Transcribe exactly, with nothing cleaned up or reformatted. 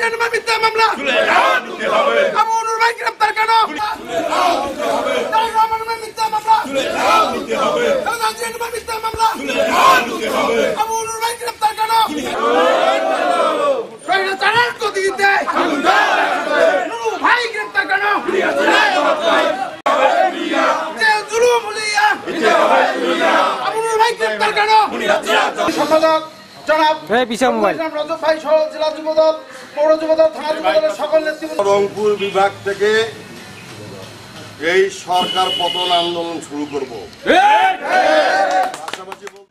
নাজির মিথ্যা মামলা আবু নুর ভাই গ্রেফতার কেন? মিথ্যা মামলা নাজির মিথ্যা মামলা আবু নুর ভাই গ্রেফতার কেন? স্বৈরাচারের গতিতে নুর ভাই গ্রেফতার কেন? জুলুম লিয়া আবু নুর ভাই গ্রেফতার কেন? সম্পাদক জনাব রজব ভাই সহ জেলা যুবদল, পৌর যুবদল, থানা যুবদলের সকল নেতৃবৃন্দ। রংপুর বিভাগ থেকে এই সরকার পতন আন্দোলন শুরু করব। পাশাপাশি